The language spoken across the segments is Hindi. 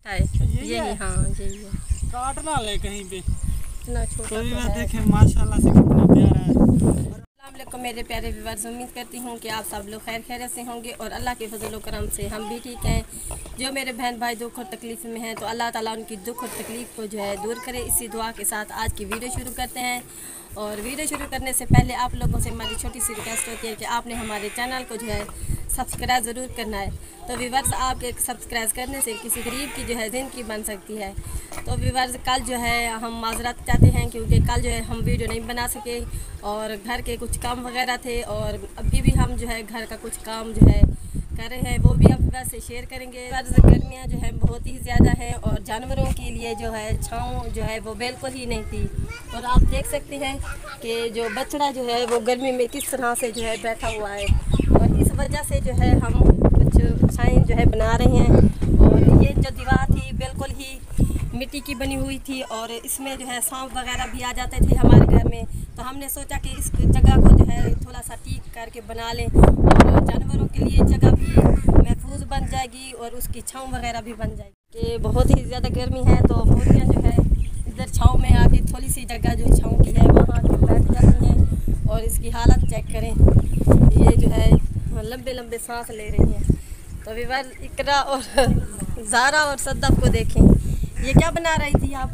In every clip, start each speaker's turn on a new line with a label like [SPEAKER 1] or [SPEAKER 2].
[SPEAKER 1] है यही। हाँ यही है।
[SPEAKER 2] काटना ले कहीं पे
[SPEAKER 1] इतना छोटा
[SPEAKER 2] तो
[SPEAKER 1] तो है।
[SPEAKER 2] देखें माशाल्लाह से कितना प्यारा है।
[SPEAKER 1] अस्सलाम वालेकुम मेरे प्यारे व्यूअर्स, उम्मीद करती हूँ कि आप सब लोग खैर खैरियत से होंगे और अल्लाह के फजल करम से हम भी ठीक हैं। जो मेरे बहन भाई दुख और तकलीफ़ में हैं तो अल्लाह ताला उनकी दुख और तकलीफ़ को जो है दूर करे। इसी दुआ के साथ आज की वीडियो शुरू करते हैं। और वीडियो शुरू करने से पहले आप लोगों से हमारी छोटी सी रिक्वेस्ट होती है कि आपने हमारे चैनल को जो है सब्सक्राइब ज़रूर करना है। तो व्यूअर्स, आपके सब्सक्राइब करने से किसी गरीब की जो है ज़िंदगी बन सकती है। तो व्यूअर्स, कल जो है हम माजरत चाहते हैं क्योंकि कल जो है हम वीडियो नहीं बना सके और घर के कुछ काम वगैरह थे और अभी भी हम जो है घर का कुछ काम जो है कर रहे हैं, वो भी आप वैसे शेयर करेंगे। गर्मियाँ जो है बहुत ही ज़्यादा है और जानवरों के लिए जो है छाँव जो है वो बिल्कुल ही नहीं थी। और आप देख सकते हैं कि जो बछड़ा जो है वो गर्मी में किस तरह से जो है बैठा हुआ है और इस वजह से जो है हम कुछ छाएँ जो है बना रहे हैं। और ये जो दीवार थी बिल्कुल ही मिट्टी की बनी हुई थी और इसमें जो है सांप वगैरह भी आ जाते थे हमारे घर में। तो हमने सोचा कि इस जगह को जो है थोड़ा सा ठीक करके बना लें और जानवरों के लिए जगह भी महफूज बन जाएगी और उसकी छाँव वगैरह भी बन जाएगी। कि बहुत ही ज़्यादा गर्मी है तो मुर्गियाँ जो है इधर छाँव में आके थोड़ी सी जगह जो छाँव की है वहाँ आके बैठ जाती हैं। और इसकी हालत चेक करें, ये जो है लंबे लंबे सांस ले रही हैं। तो व्यूअर्स, इकरा और ज़ारा और सद्दफ को देखें, ये क्या बना रही थी आप?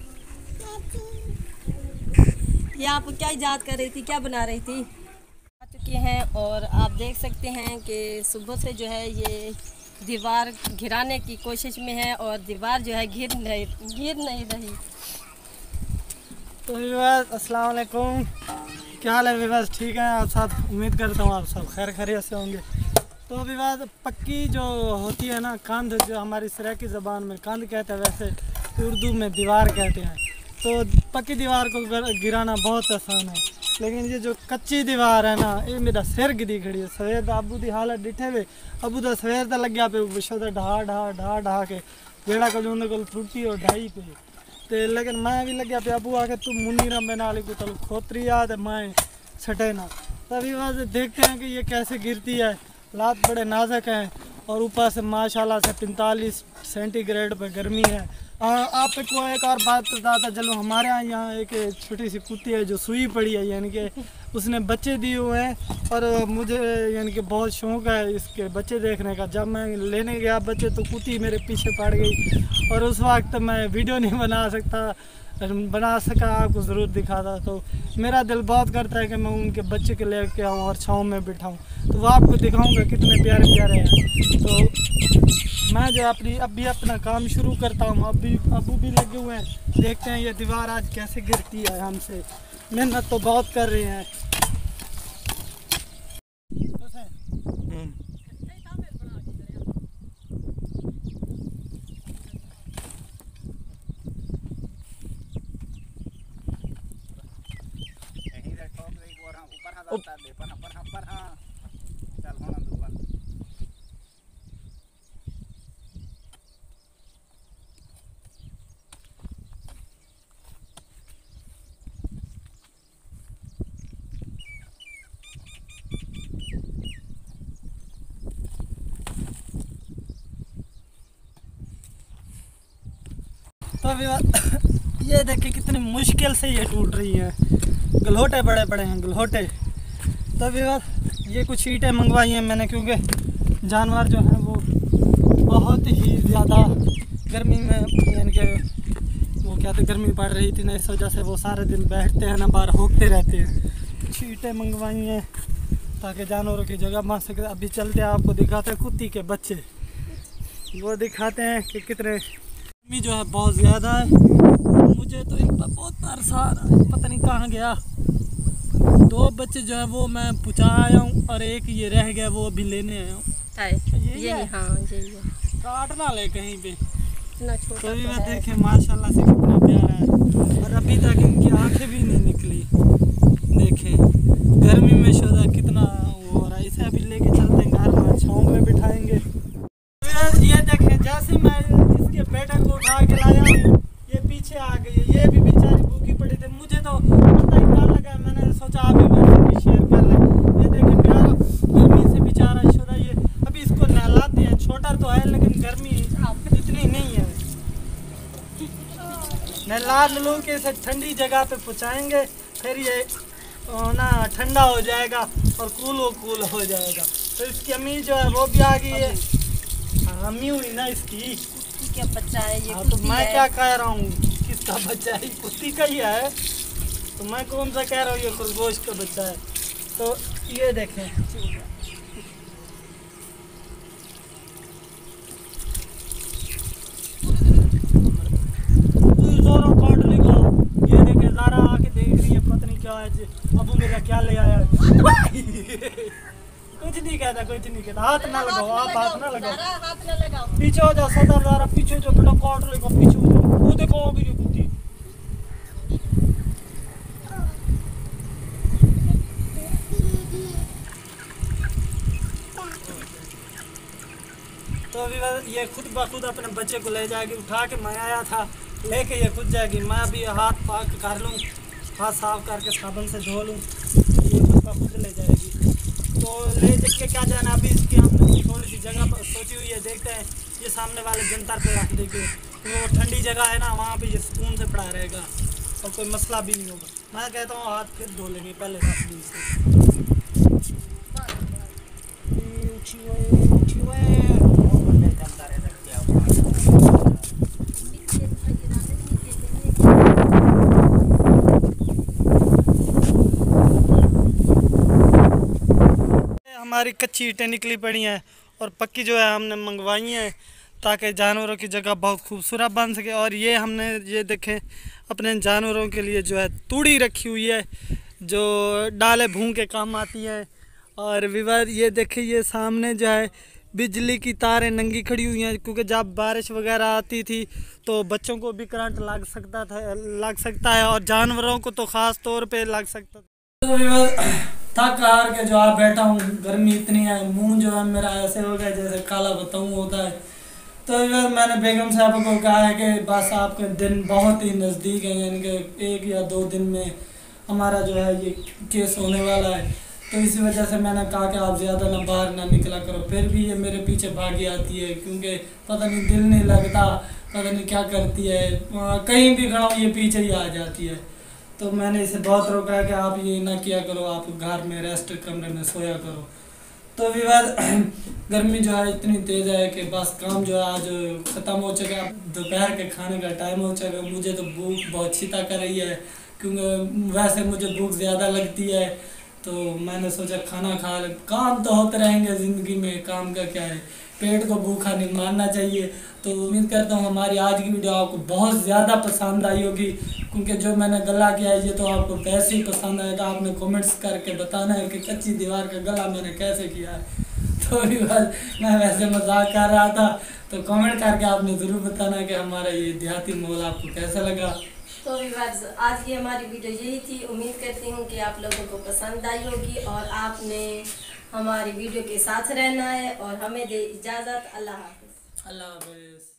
[SPEAKER 1] ये आप क्या इजाद कर रही थी, क्या बना रही थी? आ चुके हैं और आप देख सकते हैं कि सुबह से जो है ये दीवार गिराने की कोशिश में है और दीवार जो है गिर नहीं रही।
[SPEAKER 2] तो विवास अस्सलाम वालेकुम, क्या हाल है विवास? ठीक है आप सब? उम्मीद करता हूँ आप सब खैर खैरियत से होंगे। तो विवास, पक्की जो होती है ना कंध, जो हमारी सराइकी ज़बान में कंध कहते हैं, वैसे उर्दू में दीवार कहते हैं। तो पक्की दीवार को गिराना बहुत आसान है, लेकिन ये जो कच्ची दीवार है ना, ये मेरा सिर गिरी खड़ी है। सवेर अबू की हालत डिठे हुए, अबू तो सवेर तो लग्या पे विशो तो ढा के जेड़ा कुछ उन्होंने को टूटी और ढाई पे ते, लेकिन मैं भी लग्या पे अबू आके तू मुन्नी रंबे नाली को तल खोतरी आ तो मैं छटे ना। तभी वह देखते हैं कि ये कैसे गिरती है। लात बड़े नाजुक हैं और ऊपर से माशाल्लाह से 45 सेंटीग्रेड पे गर्मी है। आपको एक और बात बताता चलो, हमारे यहाँ एक छोटी सी कुत्ती है जो सुई पड़ी है, यानी कि उसने बच्चे दिए हुए हैं और मुझे यानी कि बहुत शौक़ है इसके बच्चे देखने का। जब मैं लेने गया बच्चे तो कुत्ती मेरे पीछे पड़ गई और उस वक्त मैं वीडियो नहीं बना सका, आपको ज़रूर दिखाता। तो मेरा दिल बहुत करता है कि मैं उनके बच्चे के लेके आऊँ और छाँव में बिठाऊँ, तो वो आपको दिखाऊँगा कितने प्यारे प्यारे हैं। तो मैं जो अभी अपना काम शुरू करता हूँ, अबू भी लगे हुए हैं। देखते हैं ये दीवार आज कैसे गिरती है। हमसे मेहनत तो बहुत कर रहे हैं। तो अभी ये देखिए कितनी मुश्किल से ये टूट रही है। गलोटे बड़े बड़े हैं गलोटे। तो अभी ये कुछ ईंटें मंगवाई हैं मैंने, क्योंकि जानवर जो हैं वो बहुत ही ज़्यादा गर्मी में, यानी कि वो क्या थे, गर्मी पड़ रही थी ना, इस वजह से वो सारे दिन बैठते हैं ना, बाहर होकते रहते हैं। कुछ ईंटें मंगवाई हैं ताकि जानवरों की जगह बन सके। अभी चलते हैं, आपको दिखाते हैं कुत्ती के बच्चे, वो दिखाते हैं कि कितने गर्मी जो है बहुत ज़्यादा है। मुझे तो इन पर बहुत तरस आ रहा है, पता नहीं कहाँ गया। 2 बच्चे जो है वो मैं पहुँचा आया हूँ और एक ये रह गया, वो अभी लेने आया हूँ।
[SPEAKER 1] यही। हाँ यही है।
[SPEAKER 2] काटना ले कहीं पे
[SPEAKER 1] इतना छोटा
[SPEAKER 2] तो भी
[SPEAKER 1] तो है।
[SPEAKER 2] देखें माशाल्लाह से कितना प्यारा है और अभी तक इनकी आंखें भी नहीं निकली। देखें गर्मी में शोधा कितना वो हो रहा है। इसे अभी लेके चलते हैं घर में, छाँव में बिठाएंगे। ये देखें, जैसे मैं इसके बेटे को उठा के लाया हूँ, ये पीछे आ गई है। ये भी बेचारी भूखी पड़ी थी, मुझे तो पता ही क्या लगा, मैंने सोचा आप भी शेयर कर लें। ये देखें प्यारा, गर्मी से बेचारा शोधा, ये अभी इसको नहलाते हैं। छोटा तो है लेकिन गर्मी इतनी नहीं है। नहला नलू के इसे ठंडी जगह पे पहुँचाएंगे, फिर ये ना ठंडा हो जाएगा और कूल हो जाएगा। तो इसकी अम्मी जो है वो भी आ गई है, अम्मी हुई ना इसकी।
[SPEAKER 1] क्या बच्चा है ये?
[SPEAKER 2] हाँ, तो मैं क्या कह रहा हूँ, किसका बच्चा है? कुत्ती का ही है, तो मैं कौन सा कह रहा हूँ ये खरगोश का बच्चा है। तो ये देखें, ये देखें ज़ारा आके देख रही है, पता नहीं क्या है जी, अबू मेरा क्या ले आया है। कुछ नहीं कहता, हाथ ना लगाओ, आप हाथ ना लगाओ, पीछे हो जाओ सदर, ज़ारा पीछे जो बेटा काट लेगा, पीछे हो जाओ। वो देखो अभी ये कुत्ती। तो अभी ये खुद ब खुद अपने बच्चे को ले जाएगी, उठा के मैं आया था लेके ये खुद जाएगी। मैं अभी हाथ पाक कर लूँ, हाथ साफ करके साबुन से धो लूँ, ये खुद ब खुद ले जाएगी। तो ले देख के क्या जाना, अभी इसकी हमने थोड़ी सी जगह पर सोची हुई है, देखते हैं। ये सामने वाले जंतर पे रख देंगे, वो ठंडी जगह है ना, वहाँ पे ये सुकून से पड़ा रहेगा और कोई मसला भी नहीं होगा। मैं कहता हूँ हाथ फिर धो लेंगे पहले रख दी से। हमारी कच्ची ईंटें निकली पड़ी हैं और पक्की जो है हमने मंगवाई हैं ताकि जानवरों की जगह बहुत खूबसूरत बन सके। और ये हमने ये देखें अपने जानवरों के लिए जो है तूड़ी रखी हुई है जो डाले भून के काम आती है। और विवाद ये देखें, ये सामने जो है बिजली की तारें नंगी खड़ी हुई हैं, क्योंकि जब बारिश वगैरह आती थी तो बच्चों को भी करंट लग सकता है और जानवरों को तो ख़ास तौर पे लग सकता था। तो थक हार के जो आप बैठा हूँ, गर्मी इतनी है, मुंह जो है मेरा ऐसे हो गया जैसे काला बताऊँ होता है। तो मैंने बेगम साहब को कहा है कि बस आपके दिन बहुत ही नज़दीक है, यानी कि 1 या 2 दिन में हमारा जो है ये केस होने वाला है। तो इसी वजह से मैंने कहा कि आप ज़्यादा ना बाहर ना निकला करो। फिर भी ये मेरे पीछे भागी आती है, क्योंकि पता नहीं दिल नहीं लगता, पता नहीं क्या करती है, कहीं भी खड़ा हूँ ये पीछे ही आ जाती है। तो मैंने इसे बहुत रोका है कि आप ये ना किया करो, आप घर में रेस्ट कमरे में सोया करो। तो विवाद गर्मी जो है इतनी तेज़ है कि बस काम जो है आज ख़त्म हो चुका है, दोपहर के खाने का टाइम हो चुका है। मुझे तो भूख बहुत छिता कर रही है, क्योंकि वैसे मुझे भूख ज़्यादा लगती है, तो मैंने सोचा खाना खा ले। काम तो होते रहेंगे ज़िंदगी में, काम का क्या है, पेट को भूखा नहीं मारना चाहिए। तो उम्मीद करता हूँ हमारी आज की वीडियो आपको बहुत ज़्यादा पसंद आई होगी, क्योंकि जो मैंने गला किया है ये तो आपको वैसे ही पसंद आएगा। आपने कमेंट्स करके बताना है कि कच्ची दीवार का गला मैंने कैसे किया है। तो भी बस मैं वैसे मजाक कर रहा था, तो कमेंट करके आपने ज़रूर बताना कि हमारा ये देहाती माहौल आपको कैसा लगा।
[SPEAKER 1] तो व्यूअर्स आज की हमारी वीडियो यही थी। उम्मीद करती हूँ कि आप लोगों को पसंद आई होगी और आपने हमारी वीडियो के साथ रहना है और हमें दे इजाज़त। अल्लाह हाफ़िज़।
[SPEAKER 2] अल्लाह हाफ़िज़।